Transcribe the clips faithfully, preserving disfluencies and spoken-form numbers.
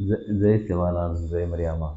ज- जय सेवालाल, जय मरियामा।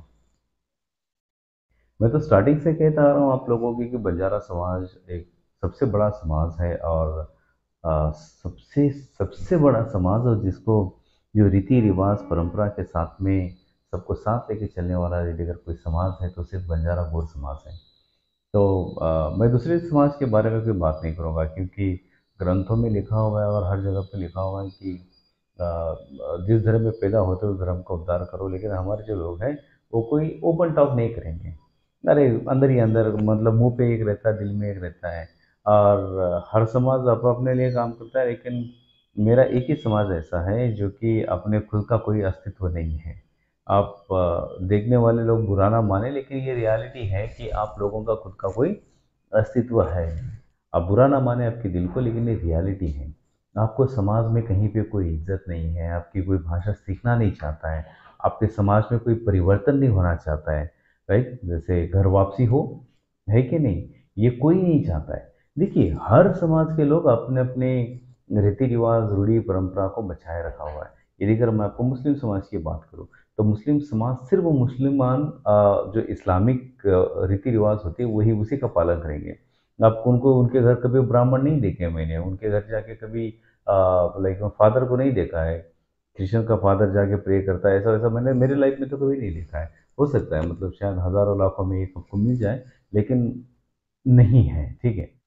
मैं तो स्टार्टिंग से कहता आ रहा हूँ आप लोगों की कि बंजारा समाज एक सबसे बड़ा समाज है, और आ, सबसे सबसे बड़ा समाज, और जिसको जो रीति रिवाज परंपरा के साथ में सबको साथ लेके चलने वाला यदि अगर कोई समाज है तो सिर्फ बंजारा गौर समाज है। तो आ, मैं दूसरे समाज के बारे में कोई बात नहीं करूँगा, क्योंकि ग्रंथों में लिखा हुआ है और हर जगह पे लिखा हुआ है कि आ, जिस धर्म में पैदा होते हो उस धर्म का उद्धार करो, लेकिन हमारे जो लोग हैं वो कोई ओपन टॉक नहीं करेंगे। अरे अंदर ही अंदर, मतलब मुंह पे एक रहता है, दिल में एक रहता है। और हर समाज अप अपने लिए काम करता है, लेकिन मेरा एक ही समाज ऐसा है जो कि अपने खुद का कोई अस्तित्व नहीं है। आप अ, देखने वाले लोग बुरा ना माने, लेकिन ये रियलिटी है कि आप लोगों का खुद का कोई अस्तित्व है नहीं। आप बुरा ना माने आपके दिल को, लेकिन ये रियलिटी है। आपको समाज में कहीं पे कोई इज्जत नहीं है, आपकी कोई भाषा सीखना नहीं चाहता है, आपके समाज में कोई परिवर्तन नहीं होना चाहता है। राइट, जैसे घर वापसी हो, है कि नहीं, ये कोई नहीं चाहता है। देखिए, हर समाज के लोग अपने अपने रीति रिवाज, रूढ़ी परंपरा को बचाए रखा हुआ है। यदि अगर मैं आपको मुस्लिम समाज की बात करूं, तो मुस्लिम समाज सिर्फ मुसलमान अ, जो इस्लामिक अ, रीति रिवाज होते हैं वही उसी का पालन करेंगे। आप उनको उनके घर कभी ब्राह्मण नहीं देखे मैंने, उनके घर जाके कभी लाइक फादर को नहीं देखा है। क्रिश्चियन का फादर जाके प्रे करता है, ऐसा वैसा मैंने मेरे लाइफ में तो कभी नहीं देखा है। हो सकता है, मतलब शायद हजारों लाखों में एक आपको मिल जाए, लेकिन नहीं है, ठीक है।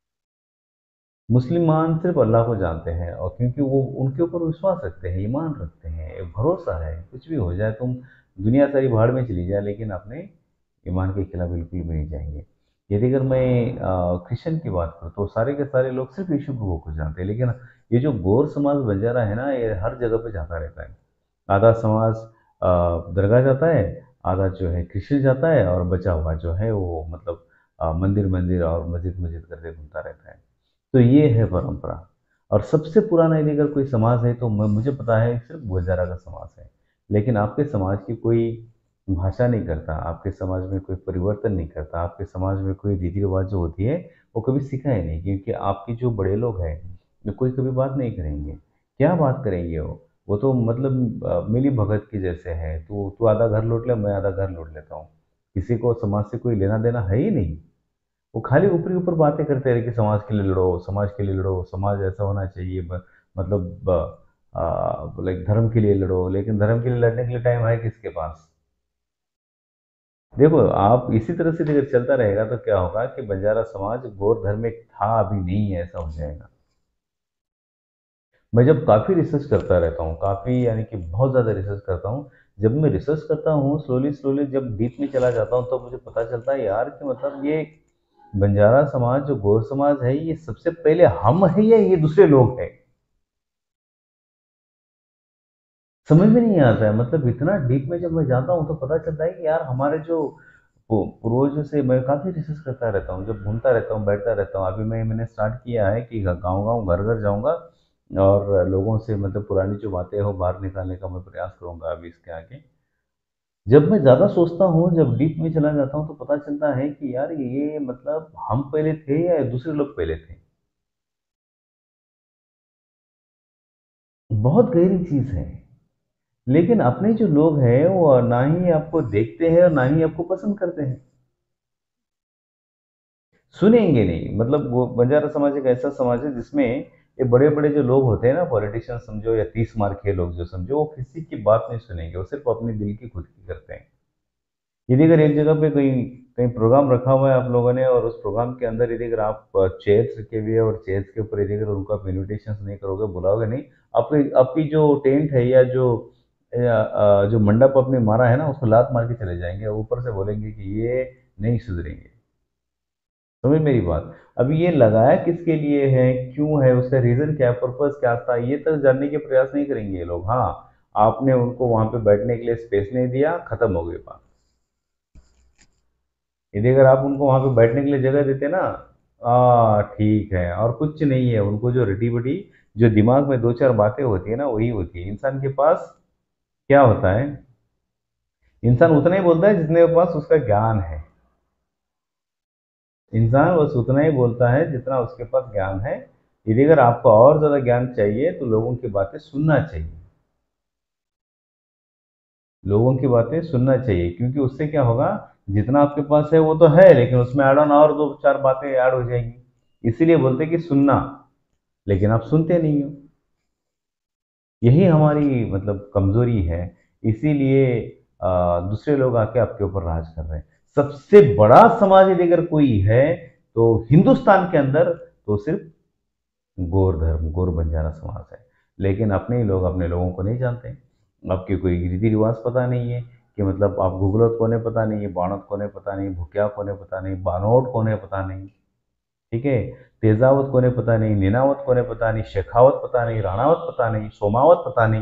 मुसलमान सिर्फ अल्लाह को जानते हैं, और क्योंकि वो उनके ऊपर विश्वास रखते हैं, ईमान रखते हैं, एक भरोसा है, कुछ भी हो जाए, तुम दुनिया सारी भाड़ में चली जाए लेकिन अपने ईमान के खिलाफ बिल्कुल भी नहीं जाएंगे। यदि अगर मैं अ, क्रिश्चियन की बात करूँ तो सारे के सारे लोग सिर्फ यीशु प्रभु को जानते हैं, लेकिन ये जो गौर समाज बंजारा है ना, ये हर जगह पे जाता रहता है। आधा समाज अ, दरगाह जाता है, आधा जो है क्रिश्चियन जाता है, और बचा हुआ जो है वो मतलब अ, मंदिर मंदिर और मस्जिद मस्जिद करके घूमता रहता है। तो ये है परंपरा। और सबसे पुराना यदि अगर कोई समाज है तो मैं मुझे पता है सिर्फ गुर्जरा का समाज है। लेकिन आपके समाज की कोई भाषा नहीं करता, आपके समाज में कोई परिवर्तन नहीं करता, आपके समाज में कोई रीति रिवाज जो होती है वो कभी सीखा ही नहीं, क्योंकि आपके जो बड़े लोग हैं वो कोई कभी बात नहीं करेंगे। क्या बात करेंगे वो वो तो मतलब अ, मिली भगत की जैसे है, तू तू आधा घर लूट ले, मैं आधा घर लूट लेता हूँ। किसी को समाज से कोई लेना देना है ही नहीं। वो खाली ऊपरी ऊपर बातें करते रहे कि समाज के लिए लड़ो, समाज के लिए लड़ो, समाज ऐसा होना चाहिए, ब- मतलब लाइक धर्म के लिए लड़ो, लेकिन धर्म के लिए लड़ने के लिए टाइम है किसके पास? देखो, आप इसी तरह से अगर चलता रहेगा तो क्या होगा कि बंजारा समाज गौर धर्मिक था, अभी नहीं है, ऐसा हो जाएगा। मैं जब काफ़ी रिसर्च करता रहता हूँ, काफ़ी यानी कि बहुत ज़्यादा रिसर्च करता हूँ। जब मैं रिसर्च करता हूँ स्लोली स्लोली, जब डीप में चला जाता हूँ, तो मुझे पता चलता है यार कि मतलब ये बंजारा समाज जो गौर समाज है, ये सबसे पहले हम है या ये दूसरे लोग हैं, समझ में नहीं आता है। मतलब इतना डीप में जब मैं जाता हूँ तो पता चलता है कि यार हमारे जो पू- पूर्वजों से मैं काफ़ी रिसर्च करता रहता हूँ, जब घूमता रहता हूँ, बैठता रहता हूँ। अभी मैं मैंने स्टार्ट किया है कि गाँव गाँव घर घर जाऊँगा, और लोगों से मतलब पुरानी जो बातें हो बाहर निकालने का मैं प्रयास करूँगा अभी इसके आगे। जब मैं ज़्यादा सोचता हूँ, जब डीप में चला जाता हूँ, तो पता चलता है कि यार ये मतलब हम पहले थे या दूसरे लोग पहले थे। बहुत गहरी चीज़ है। लेकिन अपने जो लोग हैं वो ना ही आपको देखते हैं और ना ही आपको पसंद करते हैं, सुनेंगे नहीं। मतलब वो बंजारा समाज एक ऐसा समाज है जिसमें ये बड़े बड़े जो लोग होते हैं ना, पॉलिटिशियन समझो या तीस मार के लोग जो समझो, वो किसी की बात नहीं सुनेंगे, वो सिर्फ अपने दिल की खुद की करते हैं। यदि अगर एक जगह पे कहीं कहीं प्रोग्राम रखा हुआ है आप लोगों ने, और उस प्रोग्राम के अंदर यदि अगर आप चेयर्स रखे हुए है और चेयर्स के ऊपर यदि अगर उनको आप इन्विटेशन नहीं करोगे, बुलाओगे नहीं, आपकी आपकी जो टेंट है या जो या, अ, जो मंडप आपने मारा है ना, उसको लात मार के चले जाएंगे, और ऊपर से बोलेंगे कि ये नहीं सुधरेंगे। समझ मेरी बात? अभी ये लगाया किसके लिए है, क्यों है, उसका रीजन क्या, पर्पस क्या था, ये तक जानने के प्रयास नहीं करेंगे ये लोग। हाँ, आपने उनको वहां पे बैठने के लिए स्पेस नहीं दिया, खत्म हो गई बात। यदि अगर आप उनको वहां पे बैठने के लिए जगह देते ना, आ ठीक है, और कुछ नहीं है, उनको जो रटी बटी जो दिमाग में दो चार बातें होती है ना, वही होती है इंसान के पास। क्या होता है, इंसान उतना ही बोलता है जितने के पास उसका ज्ञान है। इंसान बस उतना ही बोलता है जितना उसके पास ज्ञान है। यदि अगर आपको और ज्यादा ज्ञान चाहिए तो लोगों की बातें सुनना चाहिए। लोगों की बातें सुनना चाहिए, क्योंकि उससे क्या होगा, जितना आपके पास है वो तो है, लेकिन उसमें ऐड ऑन और दो चार बातें ऐड हो जाएंगी। इसीलिए बोलते हैं कि सुनना, लेकिन आप सुनते नहीं हो। यही हमारी मतलब कमजोरी है। इसीलिए आ, दूसरे लोग आके आपके ऊपर राज कर रहे हैं। सबसे बड़ा समाज यदि अगर कोई है तो हिंदुस्तान के अंदर, तो सिर्फ गौर धर्म, गौर बंजारा समाज है। लेकिन अपने ही लोग अपने लोगों को नहीं जानते। आपके कोई रीति रिवाज पता नहीं है कि मतलब आप गुगलत कौन है पता नहीं है, बाणत कौन है पता नहीं, भुकिया कौन है पता नहीं, बानोट कौन है पता नहीं, ठीक है, तेजावत कौन है पता नहीं, नीनावत कौन है पता नहीं, शेखावत पता नहीं, राणावत पता नहीं, सोमावत पता नहीं,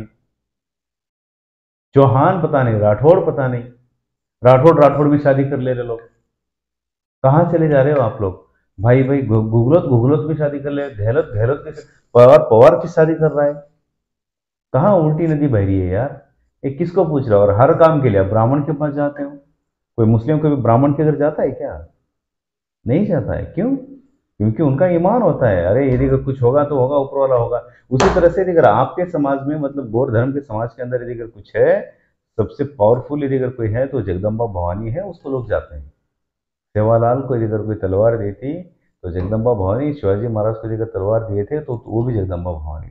चौहान पता नहीं, राठौड़ पता नहीं। राठौड़ राठौड़ भी शादी कर ले रहे लोग। कहाँ चले जा रहे हो आप लोग? भाई भाई गु- गुगलत गुगलत भी शादी कर ले, गहलत गहलत भी, पवार पवार की शादी कर रहा है। कहाँ उल्टी नदी बह रही है यार? ये किसको पूछ रहा हो? और हर काम के लिए आप ब्राह्मण के पास जाते हो। कोई मुस्लिम कभी ब्राह्मण के घर जाता है क्या? नहीं जाता है। क्यों? क्योंकि उनका ईमान होता है, अरे यदि अगर कुछ होगा तो होगा, ऊपर वाला होगा। उसी तरह से यदि अगर आपके समाज में, मतलब गौर धर्म के समाज के अंदर यदि अगर कुछ है, सबसे पावरफुल यदि अगर कोई है तो जगदम्बा भवानी है, उसको लोग जाते हैं। सेवालाल को यदि अगर कोई तलवार दी थी तो जगदम्बा भवानी, शिवाजी महाराज को यदि अगर तलवार दिए थे तो वो भी जगदम्बा भवानी।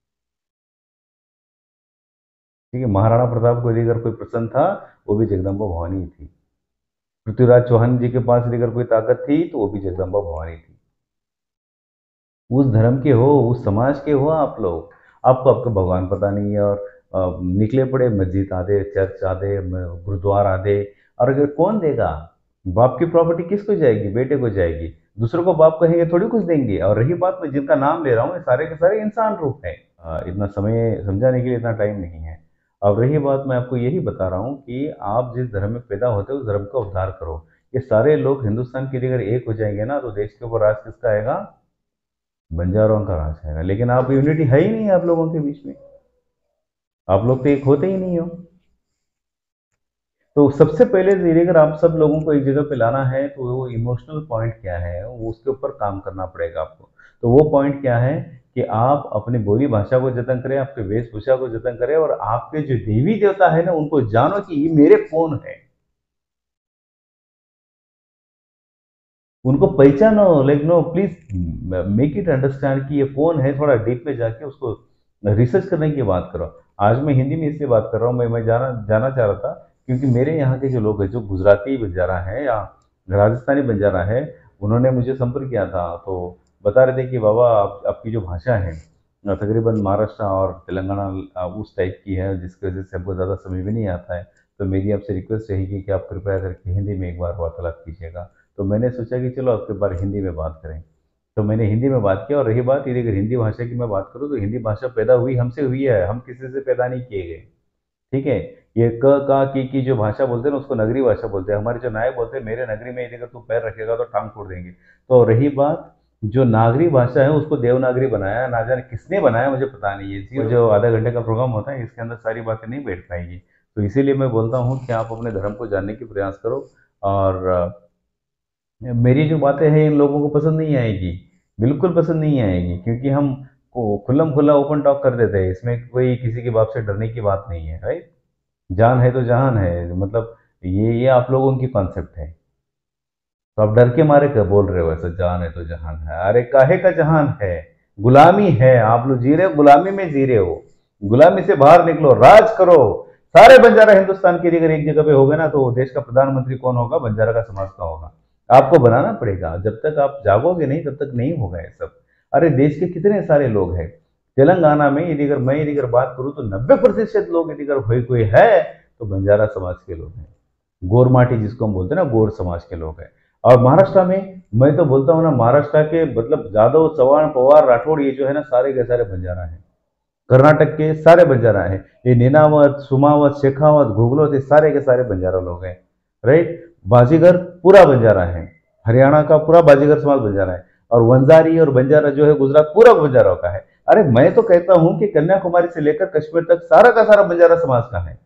ठीक है, महाराणा प्रताप को यदि अगर कोई प्रसन्न था, वो भी जगदम्बा भवानी ही थी। पृथ्वीराज चौहान जी के पास यदि अगर कोई ताकत थी तो वो भी जगदम्बा भवानी थी। उस धर्म के हो, उस समाज के हो आप लोग। आपको आपका भगवान पता नहीं है, और अ, निकले पड़े मस्जिद आधे, चर्च आधे, म- गुरुद्वारा आधे। और अगर कौन देगा? बाप की प्रॉपर्टी किसको जाएगी? बेटे को जाएगी। दूसरों को बाप कहेंगे थोड़ी कुछ देंगे। और रही बात, मैं जिनका नाम ले रहा हूँ ये सारे के सारे इंसान रूप है। अ, इतना समय समझाने के लिए इतना टाइम नहीं है। अब रही बात, मैं आपको यही बता रहा हूँ कि आप जिस धर्म में पैदा होते हो उस धर्म का उद्धार करो। ये सारे लोग हिंदुस्तान के लिए अगर एक हो जाएंगे ना, तो देश के ऊपर राज किसका आएगा? बंजारों का राज आएगा। लेकिन आप, यूनिटी है ही नहीं आप लोगों के बीच में। आप लोग तो एक होते ही नहीं हो। तो सबसे पहले धीरे अगर आप सब लोगों को एक जगह पे लाना है तो वो इमोशनल पॉइंट क्या है, वो उसके ऊपर काम करना पड़ेगा आपको। तो वो पॉइंट क्या है कि आप अपनी बोली भाषा को जतन करें, आपके वेशभूषा को जतन करें, और आपके जो देवी देवता है ना उनको जानो कि ये मेरे कौन है। उनको पहचानो, like no please make it understand कि ये कौन है। थोड़ा डीप में जाके उसको रिसर्च करने की बात करो। आज मैं हिंदी में इसलिए बात कर रहा हूँ, मैं मैं जाना जाना चाह रहा था क्योंकि मेरे यहाँ के जो लोग हैं, जो गुजराती बंजारा है या राजस्थानी बंजारा है, उन्होंने मुझे संपर्क किया था। तो बता रहे थे कि बाबा आप, आपकी जो भाषा है अ, तकरीबन महाराष्ट्र और तेलंगाना अ, उस टाइप की है, जिसकी वजह से हमको ज़्यादा समझ में नहीं आता है। तो मेरी आपसे रिक्वेस्ट रहेगी कि आप कृपया करके हिंदी में एक बार वार्तालाप कीजिएगा। तो मैंने सोचा कि चलो आपके बार हिंदी में बात करें। तो मैंने हिंदी में बात किया। और रही बात, यदि अगर हिंदी भाषा की मैं बात करूँ तो हिंदी भाषा पैदा हुई हमसे हुई है, हम किसी से पैदा नहीं किए गए। ठीक है। ये क का की की जो भाषा बोलते हैं ना, उसको नगरी भाषा बोलते हैं। हमारे जो नायक बोलते हैं, मेरे नगरी में यदि अगर तू पैर रखेगा तो टांग फोड़ देंगे। तो रही बात, जो नागरी भाषा है उसको देवनागरी बनाया, ना जाने किसने बनाया, मुझे पता नहीं है। जी, जो आधा घंटे का प्रोग्राम होता है इसके अंदर सारी बातें नहीं बैठ पाएगी। तो इसीलिए मैं बोलता हूँ कि आप अपने धर्म को जानने की प्रयास करो। और मेरी जो बातें हैं इन लोगों को पसंद नहीं आएगी, बिल्कुल पसंद नहीं आएगी, क्योंकि हम को खुल्लम खुल्ला ओपन टॉक कर देते हैं। इसमें कोई किसी की बात से डरने की बात नहीं है, राइट? जान है तो जहान है, मतलब ये ये आप लोगों की कॉन्सेप्ट है। तो आप डर के मारे क्या बोल रहे हो ऐसा, जान है तो जहान है? अरे काहे का जहान है? गुलामी है, आप लोग जी रहे हो, गुलामी में जी रहे हो। गुलामी से बाहर निकलो, राज करो। सारे बंजारा हिंदुस्तान के लिए अगर एक जगह पे हो गए ना, तो देश का प्रधानमंत्री कौन होगा? बंजारा का समाज का होगा। आपको बनाना पड़ेगा। जब तक आप जागोगे नहीं तब तक नहीं होगा ये सब। अरे देश के कितने सारे लोग हैं। तेलंगाना में यदि अगर मैं यदि अगर बात करूं तो नब्बे प्रतिशत लोग यदि अगर कोई कोई है तो बंजारा समाज के लोग हैं। गोरमाटी जिसको हम बोलते हैं ना, गोर समाज के लोग हैं। और महाराष्ट्र में मैं तो बोलता हूँ ना, महाराष्ट्र के मतलब जादव, चौहान, पवार, राठौड़, ये जो है ना सारे के सारे बंजारा हैं। कर्नाटक के सारे बंजारा हैं। ये नीनावत, सुमावत, शेखावत, घुगलोत, ये सारे के सारे बंजारा लोग हैं। राइट? बाजीगर पूरा बंजारा है। हरियाणा का पूरा बाजीगर समाज बंजारा है। और वंजारी और बंजारा जो है गुजरात पूरा बंजारों का है। अरे मैं तो कहता हूं कि कन्याकुमारी से लेकर कश्मीर तक सारा का सारा बंजारा समाज का है।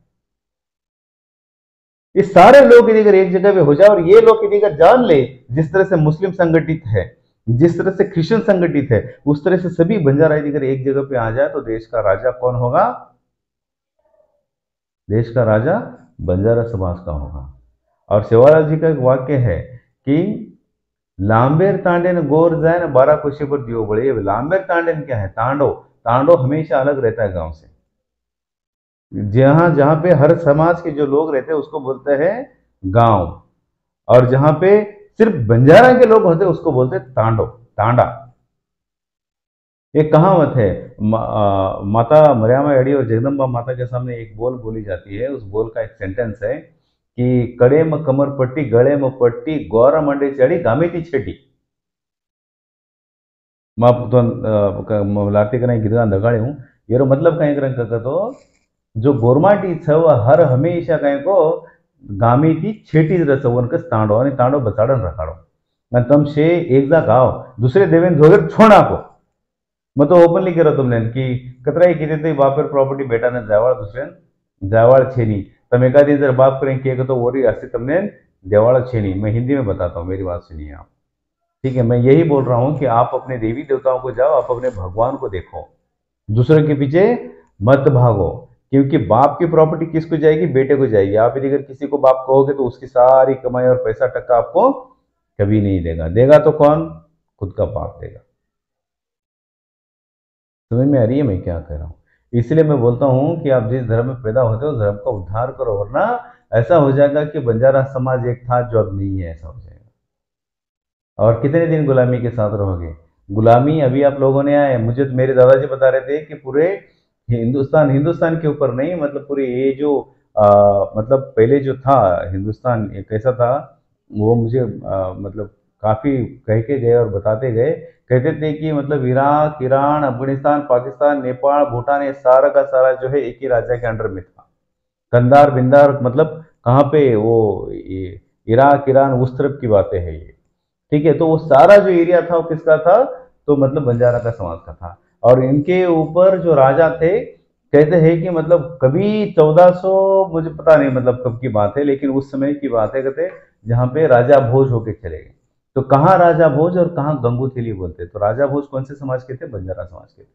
ये सारे लोग यदि अगर एक जगह पे हो जाए, और ये लोग यदि अगर जान ले, जिस तरह से मुस्लिम संगठित है, जिस तरह से क्रिश्चियन संगठित है, उस तरह से सभी बंजारा यदि अगर एक जगह पे आ जाए तो देश का राजा कौन होगा? देश का राजा बंजारा समाज का होगा। और सेवालाल जी का एक वाक्य है कि लांबेर तांडेन गोर जाए ना बारह कोशी पर दियो बड़े। लांबेर तांडेन क्या है? तांडो। तांडो हमेशा अलग रहता है गांव से। जहां जहां पे हर समाज के जो लोग रहते हैं उसको बोलते हैं गांव, और जहां पे सिर्फ बंजारा के लोग होते हैं उसको बोलते हैं तांडो, तांडा। एक कहावत है, मा, आ, माता मरियमा अड़ी और जगदम्बा माता के सामने एक बोल बोली जाती है। उस बोल का एक सेंटेंस है कि कड़े म कमर पट्टी गले में पट्टी गौरा मंडे चढ़ी गामी थी छेटी। मां तो लाती करें गिरगा दगाड़े हूँ। ये मतलब कहीं करें तो जो गोरमाटी छ हर हमेशा कहीं को गामी थी छेटी रसवन के तांडो और तांडो बचाड़न रखाड़ो। मैं तम शे एक जा गाओ दूसरे देवेन धोगे छोड़ा को। मैं तो ओपनली कह रहा तुमने कि कतरा ही कहते थे बापर प्रॉपर्टी बेटा ने जावाड़ दूसरे जावाड़ छेनी। तम एक आदि जर बाप करें कि तो वो रही अस्सी तुमने देवाड़ छेनी। मैं हिंदी में बताता हूँ, मेरी बात सुनिए आप, ठीक है? मैं यही बोल रहा हूँ कि आप अपने देवी देवताओं को जाओ, आप अपने भगवान को देखो, दूसरों के पीछे मत भागो। क्योंकि बाप की प्रॉपर्टी किसको जाएगी? बेटे को जाएगी। आप यदि अगर किसी को बाप कहोगे तो उसकी सारी कमाई और पैसा टक्का आपको कभी नहीं देगा। देगा तो कौन? खुद का बाप देगा। समझ में आ रही है मैं क्या कह रहा हूँ? इसलिए मैं बोलता हूँ कि आप जिस धर्म में पैदा होते हो धर्म का उद्धार करो, वरना ऐसा हो जाएगा कि बंजारा समाज एक था जो अब नहीं है, ऐसा हो जाएगा। और कितने दिन गुलामी के साथ रहोगे? गुलामी अभी आप लोगों ने आए, मुझे तो मेरे दादाजी बता रहे थे कि पूरे हिंदुस्तान हिंदुस्तान के ऊपर नहीं, मतलब पूरे ये जो आ, मतलब पहले जो था हिंदुस्तान ये कैसा था वो मुझे आ, मतलब काफी कह के गए और बताते गए। कहते थे कि मतलब इराक, ईरान, अफगानिस्तान, पाकिस्तान, नेपाल, भूटान, ये सारा का सारा जो है एक ही राजा के अंडर में था। कंधार बिंदार मतलब कहाँ पे वो ये इराक, ईरान उस तरफ की बातें है ये, ठीक है? तो वो सारा जो एरिया था वो किसका था? तो मतलब बंजारा का समाज का था। और इनके ऊपर जो राजा थे कहते हैं कि मतलब कभी चौदह सौ, मुझे पता नहीं मतलब कब की बात है, लेकिन उस समय की बात है कहते जहाँ पे राजा भोज होके चले गए। तो कहाँ राजा भोज और कहाँ गंगूथेली बोलते? तो राजा भोज कौन से समाज के थे? बंजारा समाज के थे।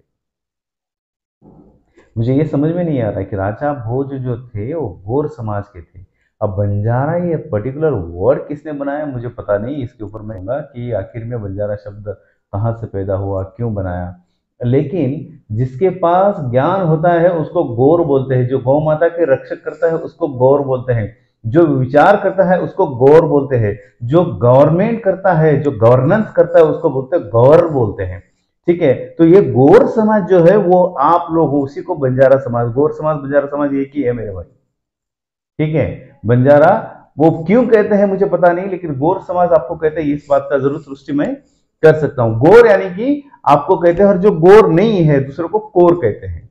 मुझे ये समझ में नहीं आ रहा है कि राजा भोज जो थे वो गोर समाज के थे। अब बंजारा ये पर्टिकुलर वर्ड किसने बनाया मुझे पता नहीं, इसके ऊपर मैं कहूँगा कि आखिर में बंजारा शब्द कहाँ से पैदा हुआ, क्यों बनाया। लेकिन जिसके पास ज्ञान होता है उसको गौर बोलते हैं। जो गौ माता के रक्षक करता है उसको गौर बोलते हैं। जो विचार करता है उसको गौर बोलते हैं। जो गवर्नमेंट करता है, जो गवर्नेंस करता है उसको बोलते हैं गौर बोलते हैं, ठीक है? तो ये गौर समाज जो है वो आप लोग उसी को बंजारा समाज, गौर समाज बंजारा समाज एक ही है मेरे भाई, ठीक है? बंजारा वो क्यों कहते हैं मुझे पता नहीं, लेकिन गौर समाज आपको कहते हैं, इस बात का जरूर सृष्टि में कर सकता हूं। गौर यानी कि आपको कहते हैं, और जो गौर नहीं है दूसरों को कोर कहते हैं।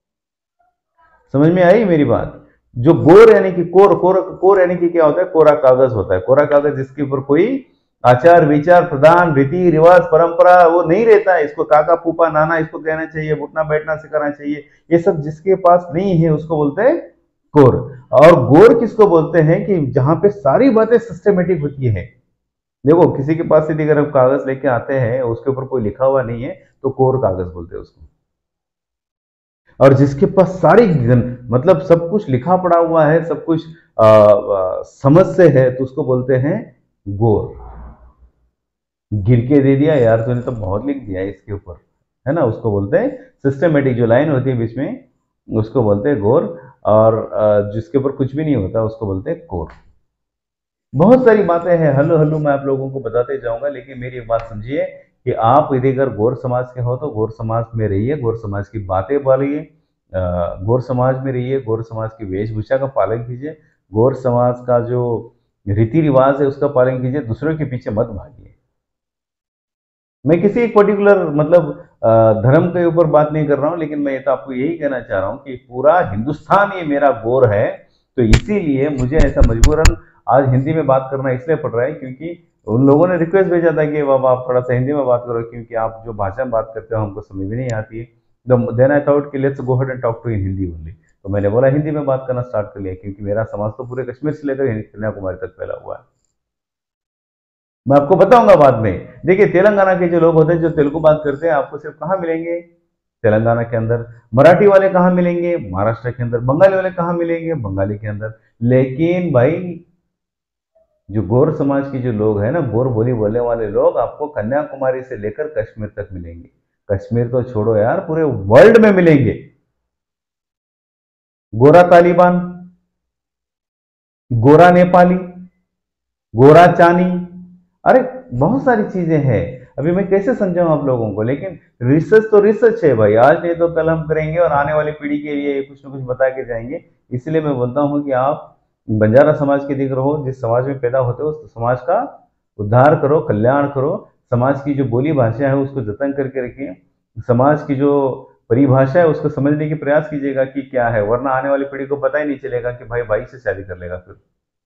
समझ में आई मेरी बात? जो गोर यानी कि कोर, कोर कोर यानी कि क्या होता है? कोरा कागज होता है। कोरा कागज जिसके ऊपर कोई आचार विचार प्रधान रीति रिवाज परंपरा वो नहीं रहता है। इसको काका फूफा नाना इसको कहना चाहिए, उठना बैठना सिखाना चाहिए, ये सब जिसके पास नहीं है उसको बोलते हैं कोर। और गोर किसको बोलते हैं? कि जहां पे सारी बातें सिस्टमेटिक होती है। देखो किसी के पास यदि अगर हम कागज लेके आते हैं उसके ऊपर कोई लिखा हुआ नहीं है तो कोर कागज बोलते हैं उसको। और जिसके पास सारी मतलब सब कुछ लिखा पड़ा हुआ है, सब कुछ आ, आ, समझ से है, तो उसको बोलते हैं गोर। गिर के दे दिया यार तूने तो बहुत लिख दिया इसके ऊपर, है ना? उसको बोलते हैं सिस्टमेटिक। जो लाइन होती है बीच में उसको बोलते हैं गोर। और आ, जिसके ऊपर कुछ भी नहीं होता उसको बोलते हैं कोर। बहुत सारी बातें हैं, हल्लू हल्लू मैं आप लोगों को बताते जाऊंगा, लेकिन मेरी एक बात समझिए कि आप यदि अगर गौर समाज के हो तो गौर समाज में रहिए, गौर समाज की बातें पालिए, गौर समाज में रहिए, गौर समाज की वेशभूषा का पालन कीजिए, गौर समाज का जो रीति रिवाज है उसका पालन कीजिए, दूसरों के पीछे मत भागिए। मैं किसी एक पर्टिकुलर मतलब धर्म के ऊपर बात नहीं कर रहा हूं, लेकिन मैं तो आपको यही कहना चाह रहा हूं कि पूरा हिंदुस्तान ये मेरा गौर है। तो इसीलिए मुझे ऐसा मजबूरन आज हिंदी में बात करना इसलिए पड़ रहा है क्योंकि उन लोगों ने रिक्वेस्ट भेजा था कि बाबा आप थोड़ा सा हिंदी में बात करो, क्योंकि आप जो भाषा में बात करते हो हमको समझ में नहीं आती है। तो देन आई थॉट कि let's go ahead and talk to in Hindi only. तो मैंने बोला हिंदी में बात करना स्टार्ट कर लिया, क्योंकि मेरा समाज तो पूरे कश्मीर से लेकर कन्याकुमारी तक फैला हुआ है। मैं आपको बताऊंगा बाद में। देखिए तेलंगाना के जो लोग होते हैं जो तेलुगु बात करते हैं आपको सिर्फ कहाँ मिलेंगे? तेलंगाना के अंदर। मराठी वाले कहाँ मिलेंगे? महाराष्ट्र के अंदर। बंगाली वाले कहाँ मिलेंगे? बंगाली के अंदर। लेकिन भाई जो गौर समाज के जो लोग हैं ना, गौर बोली बोलने वाले लोग, आपको कन्याकुमारी से लेकर कश्मीर तक मिलेंगे। कश्मीर तो छोड़ो यार, पूरे वर्ल्ड में मिलेंगे। गोरा तालिबान, गोरा नेपाली, गोरा चानी, अरे बहुत सारी चीजें हैं। अभी मैं कैसे समझाऊं आप लोगों को, लेकिन रिसर्च तो रिसर्च है भाई, आज नहीं तो कल हम करेंगे और आने वाली पीढ़ी के लिए कुछ ना कुछ बता के जाएंगे। इसलिए मैं बोलता हूं कि आप बंजारा समाज के दिख रहो, जिस समाज में पैदा होते हो उस समाज का उद्धार करो, कल्याण करो। समाज की जो बोली भाषा है उसको जतन करके रखिए। समाज की जो परिभाषा है उसको समझने की प्रयास कीजिएगा कि क्या है, वरना आने वाली पीढ़ी को पता ही नहीं चलेगा कि भाई भाई से शादी कर लेगा फिर।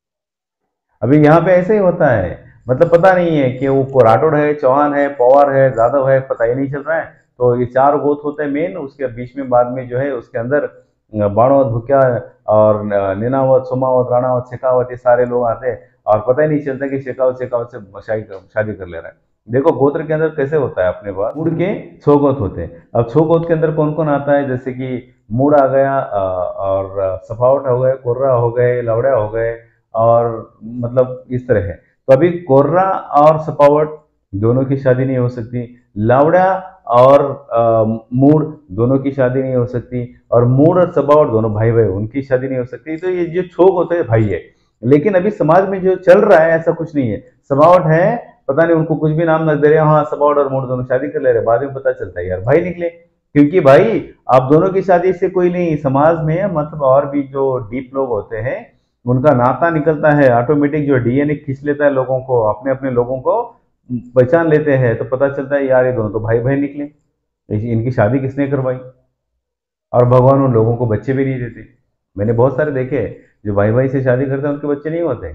अभी यहाँ पे ऐसे ही होता है, मतलब पता नहीं है कि वो राठौड़ है, चौहान है, पवार है, यादव है, पता ही नहीं चल रहा है। तो ये चार गोत होते हैं मेन, उसके बीच में बाद में जो है उसके अंदर बाणवत, भुकिया और नीनावत, सोमावत, राणावत, शेखावत, ये सारे लोग आते हैं और पता ही नहीं चलता कि शेखावत शेखावत से शादी शादी कर ले रहा है। देखो गोत्र के अंदर कैसे होता है, अपने पास मूड के छो गोत होते हैं। अब छो गोत के अंदर कौन कौन आता है, जैसे कि मूड आ गया, और सफावट हो गए, कोर्रा हो गए, लवड़ा हो गए, और मतलब इस तरह है। तो अभी कोर्रा और सपावट दोनों की शादी नहीं हो सकती। लावड़ा और मूड दोनों की शादी नहीं हो सकती। और मूड और सपावट दोनों भाई भाई, उनकी शादी नहीं हो सकती। तो ये जो छोक होते हैं भाई है। लेकिन अभी समाज में जो चल रहा है ऐसा कुछ नहीं है। सपावट है, पता नहीं उनको कुछ भी नाम रख दे रहे हैं, हाँ सपावट और मूड दोनों शादी कर ले रहे हैं, बाद में पता चलता है यार भाई निकले। क्योंकि भाई आप दोनों की शादी से कोई नहीं, समाज में मतलब और भी जो डीप लोग होते हैं उनका नाता निकलता है ऑटोमेटिक, जो डीएनए खींच लेता है लोगों को, अपने अपने लोगों को पहचान लेते हैं। तो पता चलता है यार ये दोनों तो भाई भाई निकले, इनकी शादी किसने करवाई। और भगवान उन लोगों को बच्चे भी नहीं देते। मैंने बहुत सारे देखे जो भाई भाई से शादी करते हैं उनके बच्चे नहीं होते।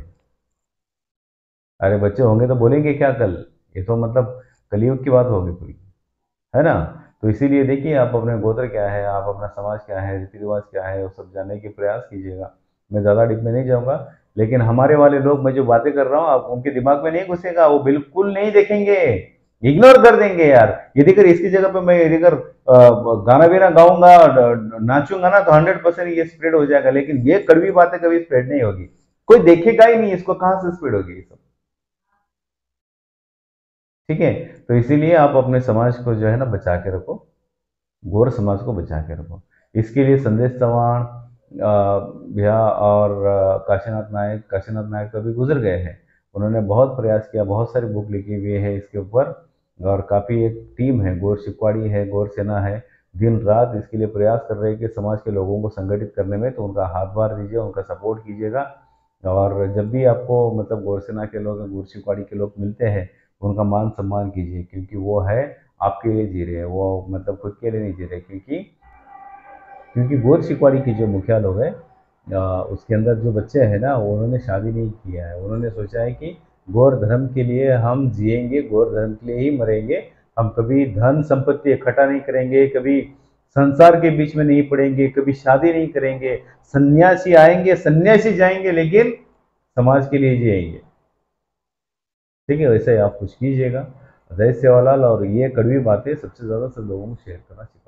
अरे बच्चे होंगे तो बोलेंगे क्या कल, ये तो मतलब कलयुग की बात होगी कोई, है ना। तो इसीलिए देखिए, आप अपने गोत्र क्या है, आप अपना समाज क्या है, रीति रिवाज क्या है, वो सब जानने की प्रयास कीजिएगा। मैं ज़्यादा डीप में नहीं जाऊंगा। लेकिन हमारे वाले लोग, मैं जो बातें कर रहा हूँ, आप उनके दिमाग में नहीं घुसेगा, वो बिल्कुल नहीं देखेंगे, इग्नोर कर देंगे यार। यदि कर इसकी जगह पे मैं यदि कर गाना भी ना गाऊंगा, नाचूंगा ना, तो हंड्रेड परसेंट ये स्प्रेड हो जाएगा। लेकिन ये कड़वी बातें कभी स्प्रेड नहीं होगी, कोई देखेगा ही नहीं इसको, कहाँ से स्प्रेड होगी ये सब। ठीक है। तो इसीलिए आप अपने समाज को जो है ना बचा के रखो, गौर समाज को बचा के रखो। इसके लिए संदेश चौहान भैया और अ, काशीनाथ नायक, काशीनाथ नायक तो अभी गुजर गए हैं। उन्होंने बहुत प्रयास किया, बहुत सारी बुक लिखी हुई है इसके ऊपर। और काफ़ी एक टीम है, गौर शिकवाड़ी है, गौर सेना है, दिन रात इसके लिए प्रयास कर रहे हैं कि समाज के लोगों को संगठित करने में। तो उनका हाथ बार दीजिए, उनका सपोर्ट कीजिएगा। और जब भी आपको मतलब गौर सेना के लोग, गौर शिकवाड़ी के लोग मिलते हैं, उनका मान सम्मान कीजिए, क्योंकि वो है आपके लिए जी रहे हैं, वो मतलब खुद के लिए नहीं जी रहे। क्योंकि क्योंकि गौर शिकवाड़ी की जो मुखिया लोग हैं, अ, उसके अंदर जो बच्चे हैं ना, वो उन्होंने शादी नहीं किया है। उन्होंने सोचा है कि गौर धर्म के लिए हम जिएंगे, गौर धर्म के लिए ही मरेंगे। हम कभी धन संपत्ति इकट्ठा नहीं करेंगे, कभी संसार के बीच में नहीं पड़ेंगे, कभी शादी नहीं करेंगे। सन्यासी आएंगे, सन्यासी जाएंगे, लेकिन समाज के लिए जिएंगे। ठीक है, वैसे ही आप कुछ कीजिएगा। जय सेवालाल। और ये कड़वी बातें सबसे ज़्यादा सब लोगों को शेयर करना चाहिए।